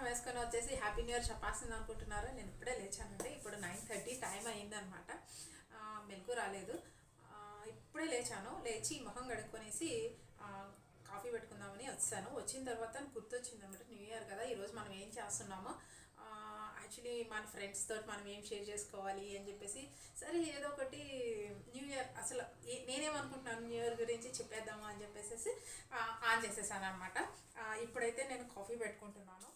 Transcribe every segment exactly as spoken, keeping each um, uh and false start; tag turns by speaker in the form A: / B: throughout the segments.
A: వేసుకొని వచ్చేసి happy new year చెప్పాల్సింది అనుకుంటున్నారు. నేను ఇప్పుడే లేచానండి. ఇప్పుడు నైన్ థర్టీ టైం అయిందనమాట. మెలకు రాలేదు. ఇప్పుడే లేచాను. లేచి మొహం కడుక్కొనేసి కాఫీ పెట్టుకుందామని వచ్చాను. వచ్చిన తర్వాత గుర్తొచ్చింది అనమాట, న్యూ ఇయర్ కదా, ఈరోజు మనం ఏం చేస్తున్నామో, యాక్చువల్లీ మన ఫ్రెండ్స్ తోటి మనం ఏం షేర్ చేసుకోవాలి అని చెప్పేసి, సరే ఏదో ఒకటి న్యూ ఇయర్ అసలు నేనేమనుకుంటున్నాను న్యూ ఇయర్ గురించి చెప్పేద్దాము అని చెప్పేసి ఆన్ చేసేసాను అనమాట. ఇప్పుడైతే నేను కాఫీ పెట్టుకుంటున్నాను.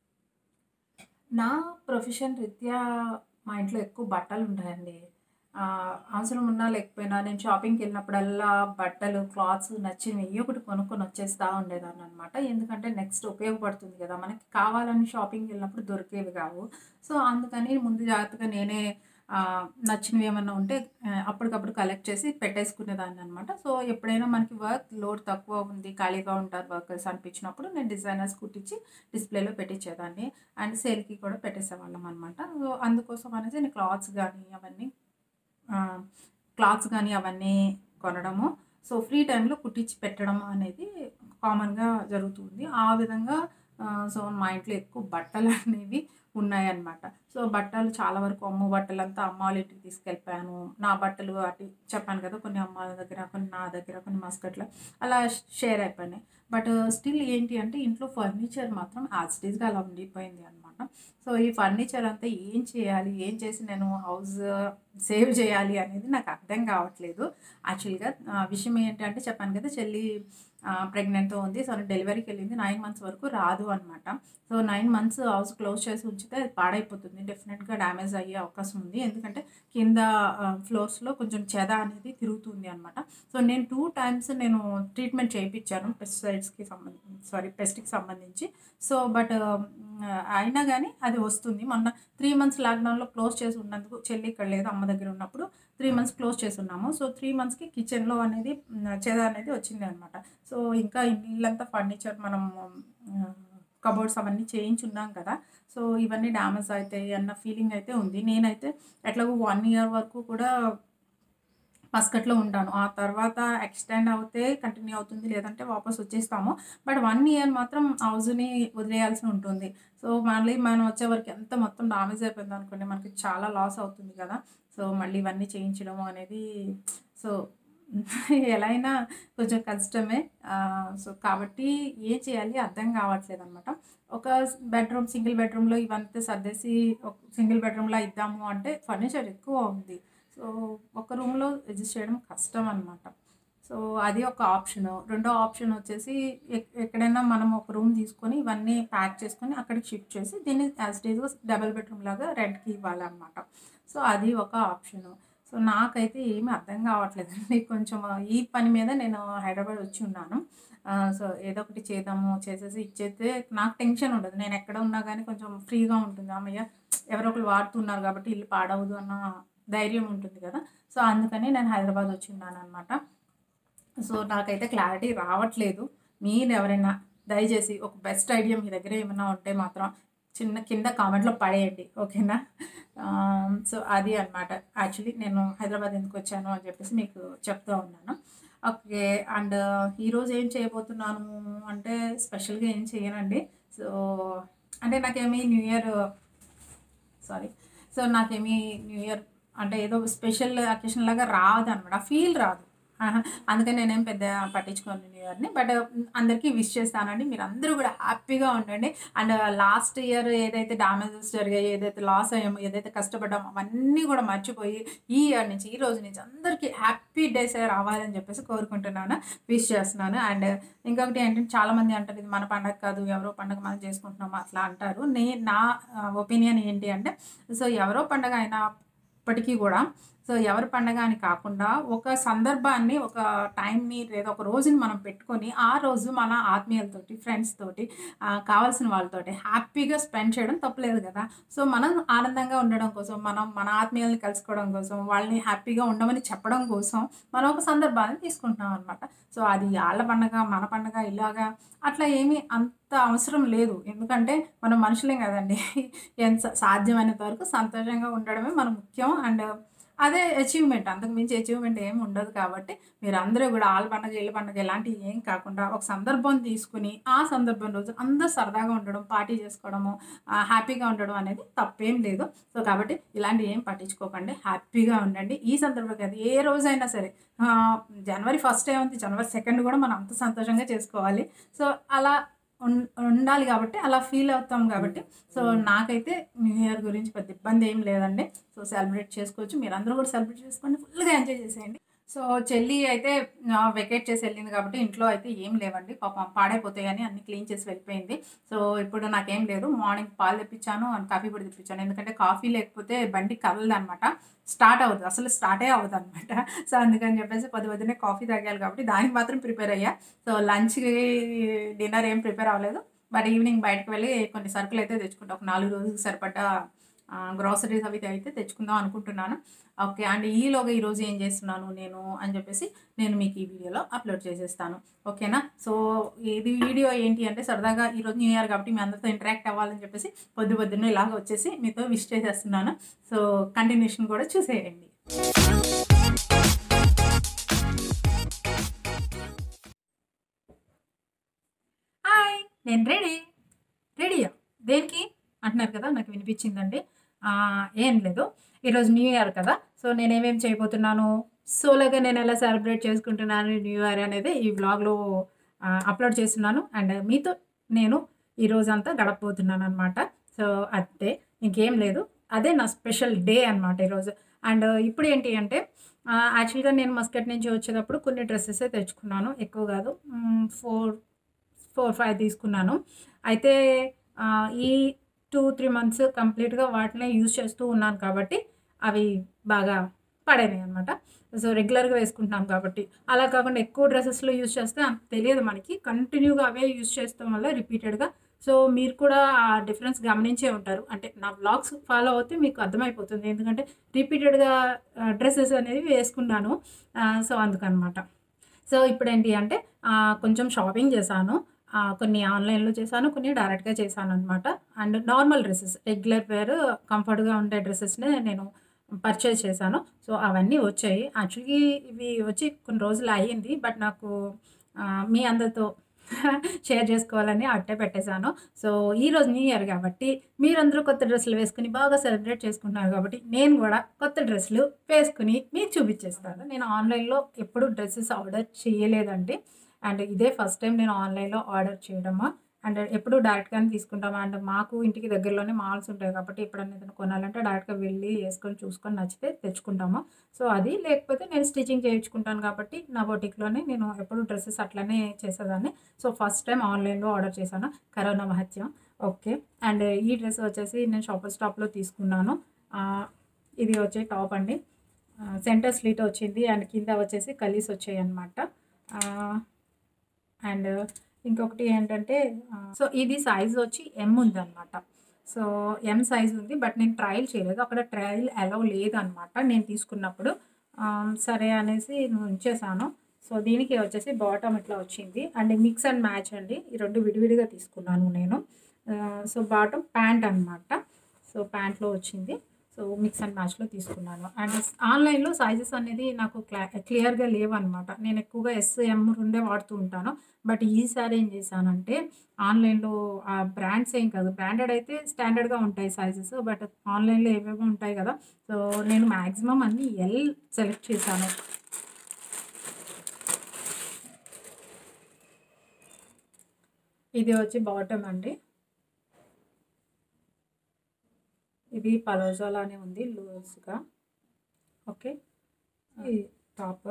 A: నా ప్రొఫెషన్ రీత్యా మా ఇంట్లో ఎక్కువ బట్టలు ఉంటాయండి. అవసరం ఉన్నా లేకపోయినా నేను షాపింగ్కి వెళ్ళినప్పుడల్లా బట్టలు, క్లాత్స్ నచ్చినవి ఏ ఒకటి కొనుక్కొని వచ్చేస్తూ ఉండేదాన్ని అనమాట. ఎందుకంటే నెక్స్ట్ ఉపయోగపడుతుంది కదా, మనకి కావాలని షాపింగ్కి వెళ్ళినప్పుడు దొరికేవి కావు. సో అందుకని ముందు జాగ్రత్తగా నేనే నచ్చినవి ఏమన్నా ఉంటే అప్పటికప్పుడు కలెక్ట్ చేసి పెట్టేసుకునేదాన్ని అనమాట. సో ఎప్పుడైనా మనకి వర్క్ లోడ్ తక్కువ ఉంది, ఖాళీగా ఉంటారు వర్కర్స్ అనిపించినప్పుడు నేను డిజైనర్స్ కుట్టించి డిస్ప్లేలో పెట్టించేదాన్ని. అండ్ సేల్కి కూడా పెట్టేసేవాళ్ళం అనమాట. సో అందుకోసం అనేసి నేను క్లాత్స్ కానీ అవన్నీ క్లాత్స్ కానీ అవన్నీ కొనడము, సో ఫ్రీ టైంలో కుట్టించి పెట్టడం అనేది కామన్గా జరుగుతుంది. ఆ విధంగా సో మా ఇంట్లో ఎక్కువ బట్టలు అనేవి ఉన్నాయన్నమాట. సో బట్టలు చాలా వరకు అమ్మ బట్టలంతా అమ్మ వాళ్ళ ఇంటికి తీసుకెళ్ళిపోయాను. నా బట్టలు అటు చెప్పాను కదా, కొన్ని అమ్మ దగ్గర, కొన్ని నా దగ్గర, కొన్ని మస్కట్లో అలా షేర్ అయిపోయినాయి. బట్ స్టిల్ ఏంటి అంటే ఇంట్లో ఫర్నిచర్ మాత్రం యాజ్ ఇట్ ఈస్గా అలా ఉండిపోయింది అనమాట. సో ఈ ఫర్నిచర్ అంతా ఏం చేయాలి, ఏం చేసి నేను హౌస్ సేవ్ చేయాలి అనేది నాకు అర్థం కావట్లేదు. యాక్చువల్గా విషయం ఏంటంటే చెప్పాను కదా, చెల్లి ప్రెగ్నెంట్తో ఉంది. సో డెలివరీకి వెళ్ళింది. నైన్ మంత్స్ వరకు రాదు అనమాట. So nine months house close చేసి ఉంచితే అది పాడైపోతుంది, డెఫినెట్గా డ్యామేజ్ అయ్యే అవకాశం ఉంది. ఎందుకంటే కింద ఫ్లోర్స్లో కొంచెం చెద అనేది తిరుగుతుంది అనమాట. సో నేను టూ టైమ్స్ నేను ట్రీట్మెంట్ చేయించాను పెస్టిసైడ్స్కి సంబంధించి, సారీ పెస్ట్కి సంబంధించి. సో బట్ అయినా కానీ అది వస్తుంది. మొన్న త్రీ మంత్స్ లాక్డౌన్లో క్లోజ్ చేసి ఉన్నందుకు, చెల్లి ఇక్కడ లేదు అమ్మ దగ్గర ఉన్నప్పుడు త్రీ మంత్స్ క్లోజ్ చేసి ఉన్నాము. సో త్రీ మంత్స్కి కిచెన్లో అనేది చెద అనేది వచ్చింది అనమాట. సో ఇంకా ఇల్లంతా ఫర్నిచర్ మనం కబోర్డ్స్ అవన్నీ చేయించున్నాం కదా, సో ఇవన్నీ డ్యామేజ్ అవుతాయి అన్న ఫీలింగ్ అయితే ఉంది. నేనైతే ఎట్లాగో వన్ ఇయర్ వరకు కూడా మస్కట్లో ఉంటాను. ఆ తర్వాత ఎక్స్టెండ్ అవుతే కంటిన్యూ అవుతుంది, లేదంటే వాపస్ వచ్చేస్తాము. బట్ వన్ ఇయర్ మాత్రం హౌస్ని వదిలేయాల్సి ఉంటుంది. సో మళ్ళీ మనం వచ్చేవరకు ఎంత మొత్తం డామేజ్ అయిపోయింది అనుకోండి, మనకి చాలా లాస్ అవుతుంది కదా. సో మళ్ళీ ఇవన్నీ చేయించడం అనేది సో ఎలా అయినా కొంచెం కష్టమే. సో కాబట్టి ఏం చేయాలి అర్థం కావట్లేదు అనమాట. ఒక బెడ్రూమ్, సింగిల్ బెడ్రూమ్లో ఇవంతా సర్దేసి ఒక సింగిల్ బెడ్రూమ్లో ఇద్దాము అంటే ఫర్నిచర్ ఎక్కువ ఉంది. సో ఒక రూమ్లో అడ్జస్ట్ చేయడం కష్టం అనమాట. సో అది ఒక ఆప్షను. రెండో ఆప్షన్ వచ్చేసి ఎక్కడైనా మనం ఒక రూమ్ తీసుకొని ఇవన్నీ ప్యాక్ చేసుకొని అక్కడికి షిఫ్ట్ చేసి దీన్ని యాజ్ ఇట్ ఈజ్గా డబుల్ బెడ్రూమ్ లాగా రెంట్కి ఇవ్వాలన్నమాట. సో అది ఒక ఆప్షను. సో నాకైతే ఏమీ అర్థం కావట్లేదండి. కొంచెం ఈ పని మీద నేను హైదరాబాద్ వచ్చి ఉన్నాను. సో ఏదో ఒకటి చేద్దాము, చేసేసి ఇచ్చేస్తే నాకు టెన్షన్ ఉండదు. నేను ఎక్కడ ఉన్నా కానీ కొంచెం ఫ్రీగా ఉంటుంది. అమ్మయ్య ఎవరో ఒకరు వాడుతున్నారు కాబట్టి ఇల్లు పాడవదు అన్న ధైర్యం ఉంటుంది కదా. సో అందుకని నేను హైదరాబాద్ వచ్చి ఉన్నాను అనమాట. సో నాకైతే క్లారిటీ రావట్లేదు. మీరు ఎవరైనా దయచేసి ఒక బెస్ట్ ఐడియా మీ దగ్గర ఏమైనా ఉంటే మాత్రం చిన్న కింద కామెంట్లో పడేయండి, ఓకేనా. సో అది అనమాట. యాక్చువల్లీ నేను హైదరాబాద్ ఎందుకు వచ్చాను అని చెప్పేసి మీకు చెప్తూ ఉన్నాను. ఓకే. అండ్ ఈరోజు ఏం చేయబోతున్నాను అంటే స్పెషల్గా ఏం చేయనండి. సో అంటే నాకేమీ న్యూ ఇయర్ సారీ సో నాకేమీ న్యూ ఇయర్ అంటే ఏదో స్పెషల్ అకేషన్ లాగా రాదు అనమాట, ఫీల్ రాదు. అందుకని నేనేం పెద్ద పట్టించుకోను న్యూ ఇయర్ని. బట్ అందరికీ విష్ చేస్తానండి. మీరు అందరూ కూడా హ్యాపీగా ఉండండి. అండ్ లాస్ట్ ఇయర్ ఏదైతే డ్యామేజెస్ జరిగాయి, ఏదైతే లాస్ అయ్యామో, ఏదైతే కష్టపడ్డామో అవన్నీ కూడా మర్చిపోయి ఈ ఇయర్ నుంచి, ఈ రోజు నుంచి అందరికీ హ్యాపీ డేస్ రావాలని చెప్పేసి కోరుకుంటున్నాను, విష్ చేస్తున్నాను. అండ్ ఇంకొకటి ఏంటంటే చాలామంది అంటారు ఇది మన పండగ కాదు, ఎవరో పండగ మనం చేసుకుంటున్నామో అట్లా అంటారు. నే నా ఒపీనియన్ ఏంటి అంటే, సో ఎవరో పండగ అయినప్పటికీ కూడా సో ఎవరి పండగ అని కాకుండా ఒక సందర్భాన్ని, ఒక టైంని లేదా ఒక రోజుని మనం పెట్టుకొని ఆ రోజు మన ఆత్మీయులతోటి, ఫ్రెండ్స్ తోటి, కావాల్సిన వాళ్ళతోటి హ్యాపీగా స్పెండ్ చేయడం తప్పలేదు కదా. సో మనం ఆనందంగా ఉండడం కోసం, మనం మన ఆత్మీయుల్ని కలుసుకోవడం కోసం, వాళ్ళని హ్యాపీగా ఉండమని చెప్పడం కోసం మనం ఒక సందర్భాన్ని తీసుకుంటున్నాం అనమాట. సో అది వాళ్ళ పండగ, మన పండగ ఇలాగా అట్లా ఏమీ అంత అవసరం లేదు. ఎందుకంటే మనం మనుషులేం కదండి. ఎంత సాధ్యమైనంత వరకు సంతోషంగా ఉండడమే మన ముఖ్యం. అండ్ అదే అచీవ్‌మెంట్. అంతకు మించి అచీవ్‌మెంట్ ఏమి ఉండదు కాబట్టి, మీరందరూ గూడా ఆళ్ళ పండగ, ఈళ్ళ పండగ ఇలాంటివి ఏం కాకుండా, ఒక సందర్భం తీసుకొని, ఆ సందర్భం రోజు అందరూ సరదాగా ఉండడం, పార్టీ చేసుకోవడము, ఆహ్, హ్యాపీగా ఉండడం అనేది తప్పేం లేదు. సో, కాబట్టి ఇలాంటివి ఏం పట్టించుకోకండి. హ్యాపీగా ఉండండి. ఈ సందర్భం కాదు, ఏ రోజైనా సరే ఆహ్, జనవరి ఫస్ట్ ఏముంది, జనవరి సెకండ్ గూడా మనం అంత సంతోషంగా చేసుకోవాలి. సో, అలా ఉన్ ఉండాలి గాబట్టి, అలా ఫీల్ అవుతాం గాబట్టి, సో, నాకైతే న్యూ ఇయర్ గురించి పెద్ద ఇబ్బందేం లేదండి. సో, సెలబ్రేట్ చేసుకోవచ్చు. మీరందరూ కూడా సెలబ్రేట్ చేసుకోండి. ఫుల్‌గా ఎంజాయ్ చేసేయండి. సో, చెల్లి అయితే ఆహ్, వెకేట్ చేసి ఎళ్ళింది కాబట్టి ఇంట్లో అయితే ఏం లేవండి. పాపం పాడైపోతాయని అన్నీ క్లీన్ చేసి వెళ్ళిపోయింది. సో, ఇప్పుడు నాకేం లేదు. మార్నింగ్ పాలు తెప్పించాను అండ్ కాఫీ పొడి తెప్పించాను. ఎందుకంటే కాఫీ లేకపోతే బండి కదలదనమాట. స్టార్ట్ అవ్వదు. అసలు స్టార్టే అవ్వదనమాట. సో, అందుకని చెప్పేసి పొద్దు పొద్దున్నే కాఫీ తాగాలి కాబట్టి దానికి మాత్రం ప్రిపేర్ అయ్యా. సో, లంచ్‌కి, డిన్నర్ ఏం ప్రిపేర్ అవ్వలేదు. బట్ ఈవినింగ్ బయటకి వెళ్ళి కొన్ని సరుకులైతే తెచ్చుకుంటా. ఒక నాలుగు రోజులకు సరిపడ్డ ఆహ్, గ్రోసరీస్ అవి అయితే తెచ్చుకుందాం అనుకుంటున్నాను. ఓకే. అండ్ ఈలోగా ఈరోజు ఏం చేస్తున్నాను నేను అని చెప్పేసి నేను మీకు ఈ వీడియోలో అప్లోడ్ చేసేస్తాను. ఓకేనా? సో, ఇది వీడియో ఏంటి అంటే సరదాగా ఈరోజు న్యూ ఇయర్ కాబట్టి మీ అందరితో ఇంటరాక్ట్ అవ్వాలని చెప్పేసి పొద్దు పొద్దున్నే ఇలాగ వచ్చేసి మీతో విష్ చేసేస్తున్నాను. సో, కంటిన్యూషన్ కూడా చూసేయండి. హాయ్! నేను రెడీ. రెడీయా? దేనికి అంటున్నారు కదా! నాకు వినిపించిందండి. ఆహ్, ఏం లేదు. ఈరోజు న్యూ ఇయర్ కదా! సో, నేనేమేమి చేయబోతున్నాను, సోలోగా నేనెలా సెలబ్రేట్ చేసుకుంటున్నాను న్యూ ఇయర్ అనేది ఈ వ్లాగ్‌లో ఆహ్, అప్లోడ్ చేస్తున్నాను. అండ్ మీతో నేను ఈ రోజంతా గడపబోతున్నాననమాట. సో, అంతే. ఇంకేం లేదు. అదే నా స్పెషల్ డే అనమాట ఈరోజు. అండ్ ఇప్పుడేంటి అంటే ఆహ్, యాక్చువల్‌గా నేను మస్కట్ నుంచి వచ్చేటప్పుడు కొన్ని డ్రెసెసే తెచ్చుకున్నాను. ఎక్కువ కాదు. హ్మ్. ఫోర్ నాలుగు, ఐదు తీసుకున్నాను. అయితే ఆహ్, ఈ రెండు, మూడు మంత్స్ కంప్లీట్‌గా వాటినే యూజ్ చేస్తూ ఉన్నాను కాబట్టి, అవి బాగా పాడైనాయనమాట. సో, రెగ్యులర్‌గా వేసుకుంటున్నాను కాబట్టి. అలా కాకుండా ఎక్కువ డ్రెసెస్‌లో యూజ్ చేస్తే అంత తెలియదు మనకి. కంటిన్యూగా అవే యూజ్ చేస్తాం వల్ల రిపీటెడ్‌గా. సో, మీరు కూడా ఆ డిఫరెన్స్ గమనించే ఉంటారు. అంటే నా వ్లాగ్స్ ఫాలో అవుతే మీకు అర్థమైపోతుంది. ఎందుకంటే రిపీటెడ్‌గా ఆహ్, డ్రెసెస్ అనేవి వేసుకున్నాను. ఆహ్, సో, అందుకనమాట. సో, ఇప్పుడేంటి అంటే ఆహ్, కొంచెం షాపింగ్ చేశాను. ఆహ్, కొన్ని ఆన్‌లైన్‌లో చేశాను. కొన్ని డైరెక్ట్‌గా చేశాననమాట. And normal dresses regular wear కంఫర్ట్‌గా ఉండే డ్రెసెస్‌నే నేను పర్చేజ్ చేశాను. సో, అవన్నీ వచ్చాయి. యాక్చువల్లీ ఇవి వచ్చి కొన్ని రోజులు అయ్యింది. బట్ నాకు ఆహ్, మీ అందరితో షేర్ చేసుకోవాలని అట్టే పెట్టేశాను. సో, ఈరోజు న్యూ ఇయర్ కాబట్టి మీరందరూ కొత్త డ్రెస్సులు వేసుకొని బాగా సెలబ్రేట్ చేసుకుంటున్నారు కాబట్టి నేను గూడా కొత్త డ్రెస్సులు వేసుకొని మీకు చూపించేస్తాను. నేను ఆన్‌లైన్‌లో ఎప్పుడు డ్రెసెస్ ఆర్డర్ చేయలేదండి. అండ్ ఇదే ఫస్ట్ టైం నేను ఆన్‌లైన్‌లో ఆర్డర్ చేయడము. అండ్ ఎప్పుడు డైరెక్ట్‌గానే తీసుకుంటాము. అండ్ మాకు ఇంటికి దగ్గరలోనే మాల్స్ ఉంటాయి కాబట్టి ఎప్పుడన్నా ఏదైనా కొనాలంటే డైరెక్ట్‌గా వెళ్ళి యేసుకొని చూసుకొని నచ్చితే తెచ్చుకుంటాము. సో, అది లేకపోతే నేను స్టిచింగ్ చేయించుకుంటాను కాబట్టి నా బొటిక్‌లోనే నేను ఎప్పుడు డ్రెసెస్ అట్లనే చేసేదాన్ని. సో, ఫస్ట్ టైం ఆన్‌లైన్‌లో ఆర్డర్ చేశాను. కరోనా మహత్యం. ఓకే. అండ్ ఈ డ్రెస్ వచ్చేసి నేను షాపర్ స్టాప్‌లో తీసుకున్నాను. ఆహ్, ఇది వచ్చే టాప్ అండి. ఆహ్, సెంటర్ స్లిట్ వచ్చింది. అండ్ కింద వచ్చేసి కలీస్ వచ్చాయన్నమాట. ఆహ్, అండ్ ఇంకొకటి ఏంటంటే ఆహ్, సో, ఇది సైజ్ వచ్చి ఎమ్ ఉందన్నమాట. సో, ఎమ్ సైజ్ ఉంది. బట్ నేను ట్రయల్ చేయలేదు. అక్కడ ట్రయల్ అలౌ లేదన్నమాట నేను తీసుకున్నప్పుడు. ఆహ్, సరే అనేసి నేను ఉంచేసాను. సో, దీనికి వచ్చేసి బాటమ్ ఇట్లా వచ్చింది. అండ్ మిక్స్ అండ్ మ్యాచ్ అండి. ఈ రెండు విడివిడిగా తీసుకున్నాను నేను. ఆహ్, సో, బాటమ్ ప్యాంట్ అనమాట. సో, ప్యాంట్‌లో వచ్చింది. సో, మిక్స్ అండ్ మ్యాచ్‌లో తీసుకున్నాను. అండ్ ఆన్‌లైన్‌లో సైజెస్ అనేది నాకు క్లా క్లియర్‌గా లేవన్నమాట. నేను ఎక్కువగా ఎస్, ఎమ్ రెండే వాడుతూ ఉంటాను. బట్ ఈసారి ఏం చేశానంటే ఆన్‌లైన్‌లో ఆ బ్రాండ్స్ ఏం కాదు. బ్రాండెడ్ అయితే స్టాండర్డ్‌గా ఉంటాయి సైజెస్. బట్ ఆన్‌లైన్‌లో ఏవేవో ఉంటాయి కదా! సో, నేను మాక్సిమం అన్నీ ఎల్ సెలెక్ట్ చేశాను. ఇది వచ్చి బాటమ్ అండి. ఇది పలోజా లానే ఉంది లూజ్‌గా. ఓకే. ఈ టాప్.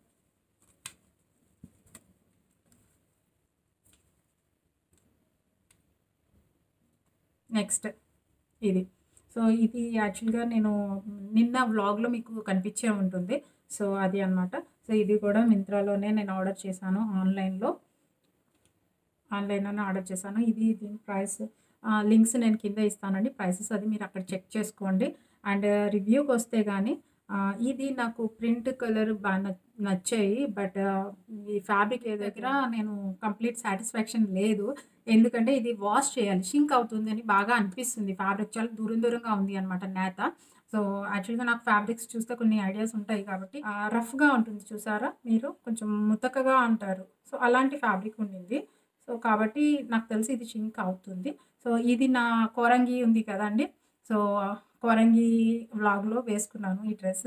A: నెక్స్ట్ ఇది. సో, ఇది యాక్చువల్‌గా నేను నిన్న వ్లాగ్‌లో మీకు కనిపించే ఉంటుంది. సో, అది అనమాట. సో, ఇది కూడా మింత్రాలోనే నేను ఆర్డర్ చేశాను ఆన్‌లైన్‌లో. ఆన్‌లైన్‌లోనే ఆర్డర్ చేశాను. ఇది దీని ప్రైస్ ఆహ్, లింక్స్ నేను కింద ఇస్తానండి. ప్రైసెస్ అది మీరు అక్కడ చెక్ చేసుకోండి. అండ్ రివ్యూకొస్తే గాని ఆహ్, ఇది నాకు ప్రింట్ కలర్ బా న నచ్చాయి. బట్ ఈ ఫ్యాబ్రిక్ దగ్గర నేను కంప్లీట్ సాటిస్ఫాక్షన్ లేదు. ఎందుకంటే ఇది వాష్ చేయాలి, షింక్ అవుతుంది అని బాగా అనిపిస్తుంది. ఫ్యాబ్రిక్ చాలా దూరం దూరంగా ఉంది అనమాట నేత. సో, యాక్చువల్‌గా నాకు ఫ్యాబ్రిక్స్ చూస్తే కొన్ని ఐడియాస్ ఉంటాయి కాబట్టి ఆహ్, రఫ్‌గా ఉంటుంది చూసారా మీరు? కొంచెం ముతకగా అంటారు. సో, అలాంటి ఫ్యాబ్రిక్ ఉండింది. సో, కాబట్టి నాకు తెలిసి ఇది షింక్ అవుతుంది. సో, ఇది నా కోరంగి ఉంది కదండీ! సో, కోరంగి వ్లాగ్‌లో వేసుకున్నాను ఈ డ్రెస్.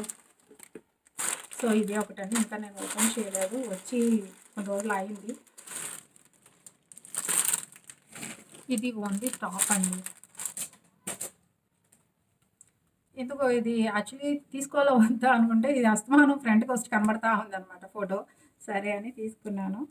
A: సో, ఇది ఒకటండి. ఇంకా నేను ఓపెన్ చేయలేదు. వచ్చి కొన్ని రోజులు అయింది. ఇది ఓన్లీ టాప్ అండి. ఎందుకో ఇది యాక్చువల్లీ తీసుకోవాలా వద్దా అనుకుంటే ఇది అస్తమానం ఫ్రంట్‌కి వచ్చి కనబడతా ఉందనమాట ఫోటో. సరే అని తీసుకున్నాను.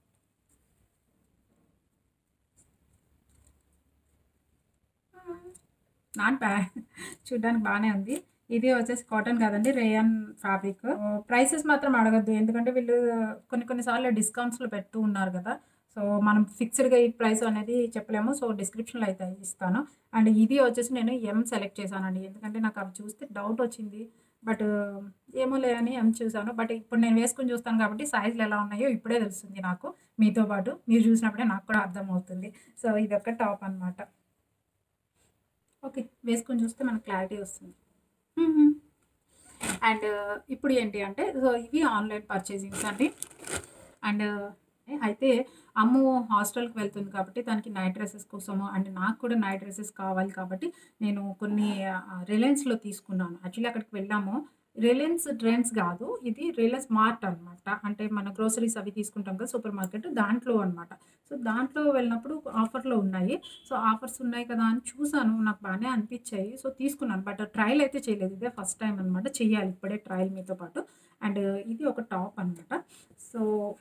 A: నాట్ బ్యాడ్, చూడ్డానికి బానే ఉంది. ఇది వచ్చేసి కాటన్ కాదండి, రేయాన్ ఫ్యాబ్రిక్. ప్రైసెస్ మాత్రం అడగొద్దు. ఎందుకంటే వీళ్ళు కొన్ని కొన్ని సార్లు డిస్కౌంట్స్‌లో పెడుతూ ఉన్నారు కదా! సో, మనం ఫిక్స్‌డ్‌గా ఈ ప్రైస్ అనేది చెప్పలేము. సో, డిస్క్రిప్షన్‌లో అయితే ఇస్తాను. అండ్ ఇది వచ్చేసి నేను ఎం సెలెక్ట్ చేశానండి. ఎందుకంటే నాకు అవి చూస్తే డౌట్ వచ్చింది. బట్ ఏమోలే అని ఎం చూసాను. బట్ ఇప్పుడు నేను వేసుకొని చూస్తాను కాబట్టి సైజులు ఎలా ఉన్నాయో ఇప్పుడే తెలుస్తుంది నాకు. మీతో పాటు మీరు చూసినప్పుడే నాకు కూడా అర్థమవుతుంది. సో, ఇదొక టాప్ అనమాట. ఓకే. వేసుకొని చూస్తే మనకు క్లారిటీ వస్తుంది. హుహు. అండ్ ఇప్పుడు ఏంటి అంటే సో, ఇవి ఆన్‌లైన్ పర్చేజింగ్స్ అండి. అండ్ అయితే అమ్ము హాస్టల్‌కి వెళ్తుంది కాబట్టి తనకి నైట్ డ్రెసెస్ కోసము అండ్ నాకు కూడా నైట్ డ్రెసెస్ కావాలి కాబట్టి నేను కొన్ని ఆహ్, రిలయన్స్‌లో తీసుకున్నాను. యాక్చువల్లీ అక్కడికి వెళ్ళాము. రిలయన్స్ ట్రెండ్స్ గాదు. ఇది రిలయన్స్ మార్ట్ అనమాట. అంటే మన గ్రోసరీస్ అవి తీసుకుంటాం కదా! సూపర్ మార్కెట్ దాంట్లో అనమాట. సో, దాంట్లో వెళ్ళినప్పుడు ఆఫర్‌లో ఉన్నాయి. సో, ఆఫర్స్ ఉన్నాయి కదా అని చూసాను. నాకు బానే అనిపిచ్చాయి. సో, తీసుకున్నాను. బట్ ట్రయల్ అయితే చేయలేదు. ఇదే ఫస్ట్ టైమ్ అనమాట. చెయ్యాలి ఇప్పుడే ట్రయల్ మీతో పాటు. అండ్ ఇది ఒక టాప్ అనమాట. సో,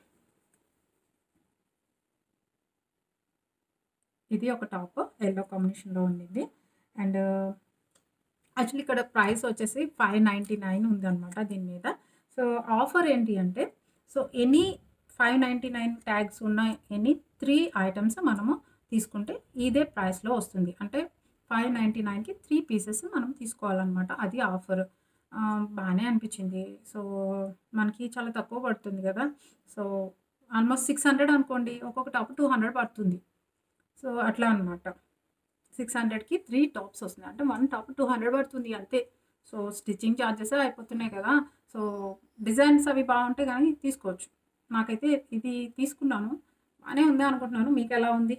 A: ఇది ఒక టాప్ యెల్లో కాంబినేషన్‌లో ఉండింది. అండ్ యాక్చువల్లీ ఇక్కడ ప్రైస్ వచ్చేసి ఫైవ్ నైంటీ నైన్ ఉందనమాట దీని మీద. సో, ఆఫర్ ఏంటి అంటే so, any five ninety nine tags ఉన్న ఎనీ త్రీ ఐటెమ్స్ మనము తీసుకుంటే ఇదే ప్రైస్‌లో వస్తుంది. అంటే ఫైవ్ నైంటీ నైన్‌కి త్రీ పీసెస్ మనం తీసుకోవాలనమాట. అది ఆఫర్. ఆహ్, బానే అనిపించింది. సో, మనకి చాలా తక్కువ పడుతుంది కదా! సో, ఆల్మోస్ట్ సిక్స్ హండ్రెడ్ అనుకోండి. ఒక్కొక్క టాప్ టూ హండ్రెడ్ పడుతుంది. సో, అట్లా అనమాట. సిక్స్ హండ్రెడ్‌కి త్రీ టాప్స్ వస్తున్నాయి. అంటే వన్ టాప్ టూ హండ్రెడ్ పడుతుంది అంతే. సో, స్టిచ్చింగ్ చార్జెసే అయిపోతున్నాయి కదా! సో, డిజైన్స్ అవి బావుంటే గానీ తీసుకోవచ్చు. నాకైతే ఇది తీసుకున్నాను. బానే ఉంది అనుకుంటున్నాను. మీకెలా ఉంది?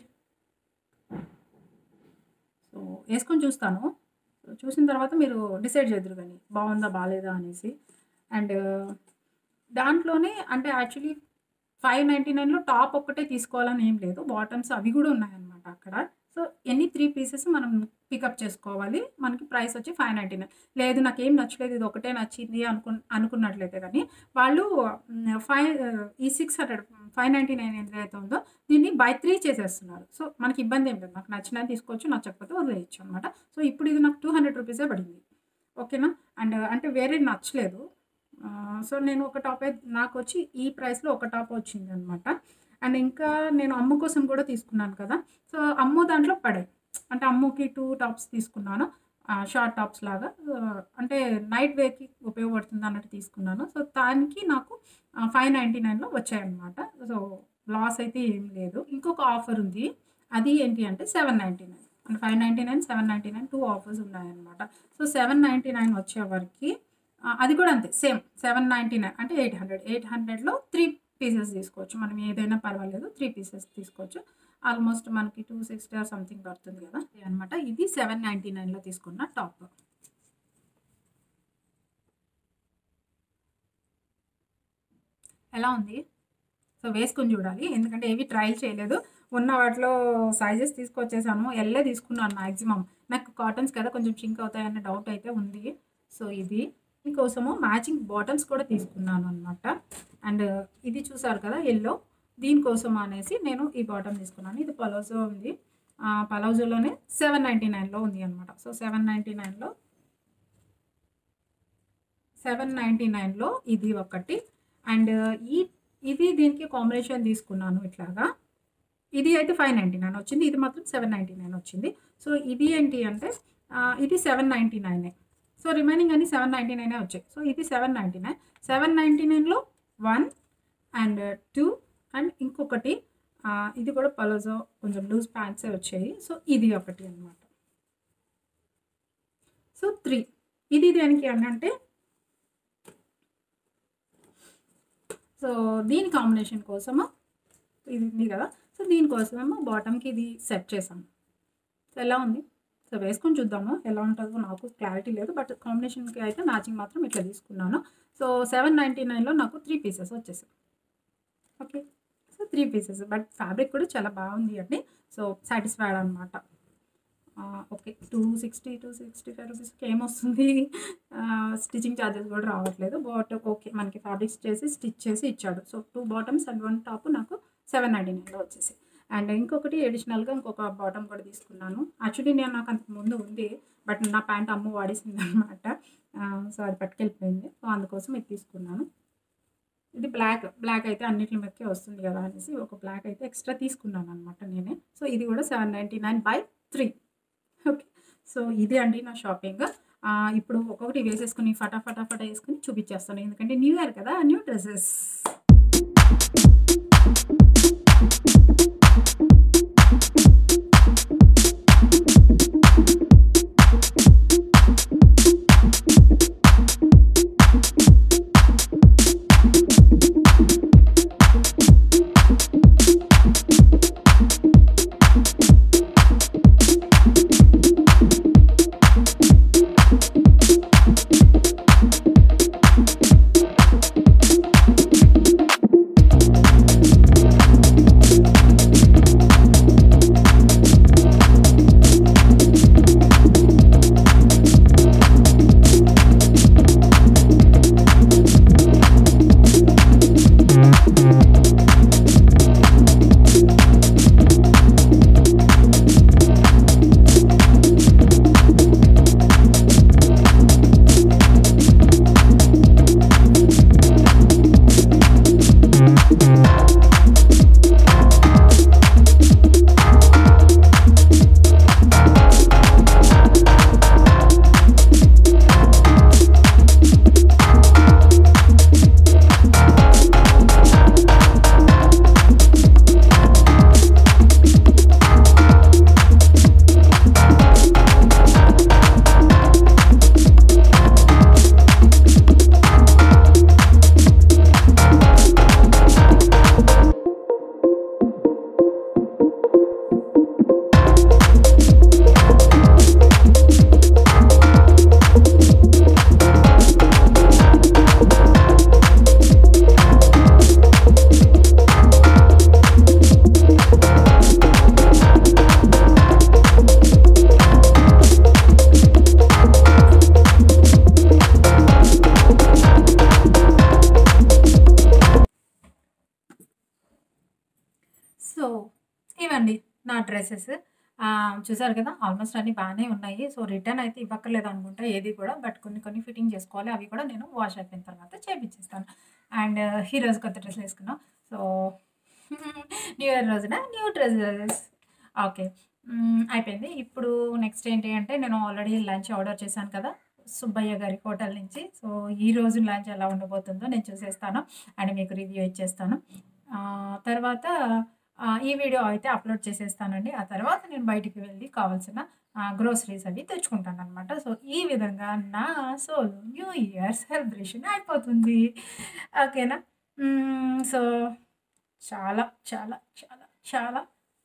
A: సో, యేసుకొని చూస్తాను. సో, చూసిన తర్వాత మీరు డిసైడ్ చేద్దురు గానీ బావుందా? బాలేదా? అనేసి. అండ్ దాంట్లోనే అంటే యాక్చువల్లీ ఫైవ్ నైంటీ నైన్‌లో టాప్ ఒక్కటే తీసుకోవాలని ఏం లేదు. బాటమ్స్ అవి గూడా ఉన్నాయన్నమాట అక్కడ. సో, ఎనీ త్రీ పీసెస్ మనం పికప్ చేసుకోవాలి. మనకి ప్రైస్ వచ్చి ఫైవ్ నైంటీ నైన్. లేదు నాకేం నచ్చలేదు ఇది ఒకటే నచ్చింది అనుకున్ అనుకున్నట్లయితే గానీ వాళ్ళు హ్మ్, ఫైవ్ ఈ six hundred five ninety nine ఏదైతే ఉందో దీన్ని బై త్రీ చేసేస్తున్నారు. సో, మనకి ఇబ్బంది ఏం లేదు. నాకు నచ్చినది తీసుకోవచ్చు. నచ్చకపోతే వదిలేయొచ్చు అనమాట. సో, ఇప్పుడు ఇది నాకు టూ హండ్రెడ్ రూపీసే పడింది. ఓకేనా? అండ్ అంటే వేరేది నచ్చలేదు. ఆహ్, సో, నేను ఒక టాపే నాకొచ్చి ఈ ప్రైస్‌లో ఒక టాప్ వచ్చిందనమాట. అండ్ ఇంకా నేను అమ్ము కోసం కూడా తీసుకున్నాను కదా! సో, అమ్ము దాంట్లో పడాయి. అంటే అమ్ముకి టూ టాప్స్ తీసుకున్నాను. ఆహ్, షార్ట్ టాప్స్ లాగా ఆహ్, అంటే నైట్ వేర్‌కి ఉపయోగపడుతుంది అన్నట్టు తీసుకున్నాను. సో, దానికి నాకు ఆహ్, ఫైవ్ నైంటీ నైన్‌లో వచ్చాయన్నమాట. సో, లాస్ అయితే ఏం లేదు. ఇంకొక ఆఫర్ ఉంది. అది ఏంటి అంటే సెవెన్ నైంటీ నైన్ అంటే five ninety nine, seven ninety nine two offers ఉన్నాయన్నమాట. సో, సెవెన్ నైంటీ నైన్ వచ్చేవరకి ఆహ్, అది కూడా అంతే సేమ్ సెవెన్ నైంటీ నైన్ అంటే ఎయిట్ హండ్రెడ్ ఎయిట్ హండ్రెడ్‌లో త్రీ పీసెస్ తీసుకోవచ్చు. మనం ఏదైనా పర్వాలేదు. త్రీ పీసెస్ తీసుకోవచ్చు. ఆల్మోస్ట్ మనకి టూ సిక్స్టీ ఆర్ సంథింగ్ పడుతుంది కదా! అదనమాట. ఇది సెవెన్ నైంటీ నైన్‌లో తీసుకున్న టాప్. ఎలా ఉంది? సో, వేసుకొని చూడాలి. ఎందుకంటే ఏవి ట్రయల్ చేయలేదు. ఉన్న వాటిలో సైజెస్ తీసుకొచ్చేసాను. ఎల్లే తీసుకున్నాను మాక్సిమం. నాకు కాటన్స్ కదా! కొంచెం షింక్ అవుతాయన్న డౌట్ అయితే ఉంది. సో, ఇది దీనికోసము మ్యాచింగ్ బాటమ్స్ కూడా తీసుకున్నాను అనమాట. అండ్ ఇది చూసారు కదా! యెల్లో దీనికోసం అనేసి నేను ఈ బాటమ్ తీసుకున్నాను. ఇది పలాజో ఉంది. ఆహ్, పలాజోలోనే సెవెన్ నైంటీ నైన్‌లో ఉంది అనమాట. సో, సెవెన్ నైంటీ నైన్‌లో సెవెన్ నైంటీ నైన్‌లో ఇది ఒకటి. అండ్ ఈ ఇది దీనికి కాంబినేషన్ తీసుకున్నాను ఇట్లాగా. ఇది అయితే ఫైవ్ నైంటీ నైన్ వచ్చింది. ఇది మాత్రం సెవెన్ నైంటీ నైన్ వచ్చింది. సో, ఇది ఏంటి అంటే ఆహ్, ఇది seven ninety nine so, remaining అన్ని సెవెన్ నైంటీ నైన్ వచ్చాయి. సో, ఇది seven ninety nine seven ninety నైన్‌లో వన్ అండ్ టూ అండ్ ఇంకొకటి
B: ఇది కూడా పలాజో కొంచెం లూజ్ ప్యాంట్సే వచ్చాయి. సో ఇది ఒకటి అనమాట. So three. ఇది దేనికి అంటే సో దీని కాంబినేషన్ కోసము ఇది ఉంది కదా, సో దీనికోసమేమో బాటమ్కి ఇది సెట్ చేసాము. సో ఎలా ఉంది, సో వేసుకొని చూద్దాము ఎలా ఉంటుందో. నాకు క్లారిటీ లేదు, బట్ కాంబినేషన్కి అయితే మ్యాచింగ్ మాత్రం ఇట్లా తీసుకున్నాను. సో సెవెన్ నైంటీ నైన్లో నాకు త్రీ పీసెస్ వచ్చేసాయి. Okay, so three pieces, but fabric కూడా చాలా బాగుంది అండి. సో సాటిస్ఫైడ్ అనమాట. Okay, two sixty two sixty five రూపీస్కి ఏమొస్తుంది, స్టిచ్చింగ్ ఛార్జెస్ కూడా రావట్లేదు. బట్ ఓకే, మనకి ఫ్యాబ్రిక్స్ చేసి స్టిచ్ చేసి ఇచ్చాడు. So two bottoms and one top నాకు సెవెన్ నైంటీ నైన్లో వచ్చేసి. అండ్ ఇంకొకటి అడిషనల్గా ఇంకొక బాటమ్ కూడా తీసుకున్నాను. యాక్చువల్లీ నేను నాకు అంతకు ముందు ఉంది, బట్ నా ప్యాంట్ అమ్మ వాడేసింది అనమాట. సో అది పట్టుకెళ్ళిపోయింది. సో అందుకోసం ఇది తీసుకున్నాను. ఇది బ్లాక్ బ్లాక్ అయితే అన్నింటి మీదకే వస్తుంది కదా అనేసి ఒక బ్లాక్ అయితే ఎక్స్ట్రా తీసుకున్నాను అనమాట నేనే. సో ఇది కూడా seven ninety nine by three. Okay, so ఇది అండి నా షాపింగ్. ఇప్పుడు ఒక్కొక్కటి వేసేసుకుని ఫటా ఫటా ఫటా వేసుకుని చూపించేస్తాను, ఎందుకంటే న్యూ ఇయర్ కదా, న్యూ డ్రెస్సెస్. సో ఇవండి నా డ్రెస్సెస్. చూసారు కదా, ఆల్మోస్ట్ అన్నీ బాగానే ఉన్నాయి. సో రిటర్న్ అయితే ఇవ్వక్కర్లేదు అనుకుంటా ఏది కూడా, బట్ కొన్ని కొన్ని ఫిట్టింగ్ చేసుకోవాలి. అవి కూడా నేను వాష్ అయిపోయిన తర్వాత చేపించేస్తాను. అండ్ ఈ రోజు కొత్త డ్రెస్సులు వేసుకున్నాం. సో న్యూ ఇయర్ రోజున న్యూ డ్రెస్సెస్. ఓకే, అయిపోయింది. ఇప్పుడు నెక్స్ట్ ఏంటి అంటే, నేను ఆల్రెడీ లంచ్ ఆర్డర్ చేశాను కదా సుబ్బయ్య గారి హోటల్ నుంచి. సో ఈ రోజు లంచ్ ఎలా ఉండబోతుందో నేను చూసేస్తాను అండ్ మీకు రివ్యూ ఇచ్చేస్తాను. తర్వాత ఈ వీడియో అయితే అప్లోడ్ చేసేస్తానండి. ఆ తర్వాత నేను బయటికి వెళ్ళి కావాల్సిన గ్రోసరీస్ అవి తెచ్చుకుంటాను అనమాట. సో ఈ విధంగా నా సోలో న్యూ ఇయర్ సెలబ్రేషన్ అయిపోతుంది. ఓకేనా? సో చాలా చాలా చాలా చాలా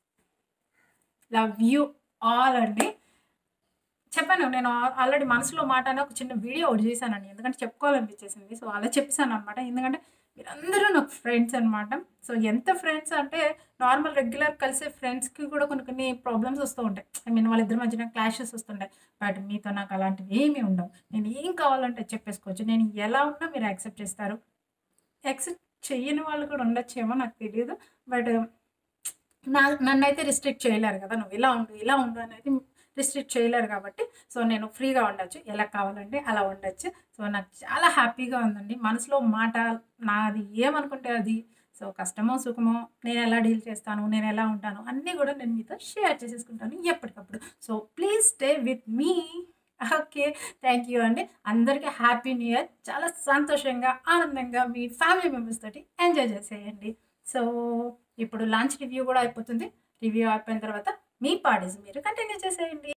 B: లవ్ యూ ఆల్ అండి. చెప్పాను, నేను ఆల్రెడీ మనసులో మాట అని ఒక చిన్న వీడియో ఒకటి చేశానండి, ఎందుకంటే చెప్పుకోవాలనిపించేసింది. సో అలా చెప్పేశాను అనమాట. ఎందుకంటే మీరందరూ నాకు ఫ్రెండ్స్ అనమాట. సో ఎంత ఫ్రెండ్స్ అంటే, నార్మల్ రెగ్యులర్ కలిసే ఫ్రెండ్స్కి కూడా కొన్ని కొన్ని ప్రాబ్లమ్స్ వస్తూ ఉంటాయి. ఐ మీన్ వాళ్ళిద్దరి మధ్యన క్లాషెస్ వస్తుంటాయి. బట్ మీతో నాకు అలాంటివి ఏమీ ఉండవు. నేను ఏం కావాలంటే చెప్పేసుకోవచ్చు. నేను ఎలా ఉన్నా మీరు యాక్సెప్ట్ చేస్తారు. యాక్సెప్ట్ చెయ్యని వాళ్ళు కూడా ఉండొచ్చేమో, నాకు తెలియదు. బట్ నా నన్నైతే రిస్ట్రిక్ట్ చేయలేరు కదా, నువ్వు ఇలా ఉండు ఇలా ఉండు అనేది రిస్ట్రిక్ట్ చేయలేరు కాబట్టి సో నేను ఫ్రీగా ఉండొచ్చు, ఎలా కావాలంటే అలా ఉండొచ్చు. సో నాకు చాలా హ్యాపీగా ఉందండి. మనసులో మాట నాది ఏమనుకుంటే అది, సో కష్టమో సుఖమో నేను ఎలా డీల్ చేస్తాను, నేను ఎలా ఉంటాను అన్నీ కూడా నేను మీతో షేర్ చేసేసుకుంటాను ఎప్పటికప్పుడు. So please stay with me. Okay, thank you అండి. అందరికీ హ్యాపీ న్యూ ఇయర్. చాలా సంతోషంగా ఆనందంగా మీ ఫ్యామిలీ మెంబర్స్ తోటి ఎంజాయ్ చేసేయండి. సో ఇప్పుడు లంచ్ రివ్యూ కూడా అయిపోతుంది. రివ్యూ అయిపోయిన తర్వాత మీ పార్టీస్ మీరు కంటిన్యూ చేసేయండి.